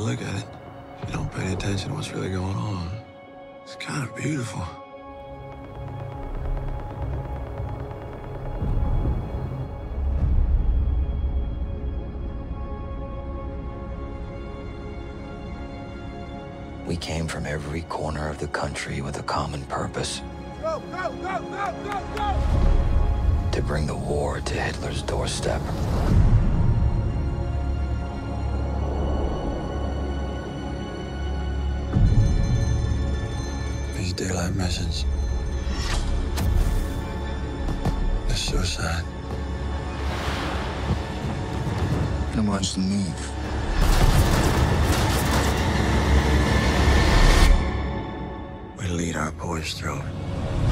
look at it, if you don't pay attention to what's really going on, it's kind of beautiful. We came from every corner of the country with a common purpose. Go, go, go, go, go, go! To bring the war to Hitler's doorstep. These daylight missions. It's suicide. Then watch the move. We lead our boys through it.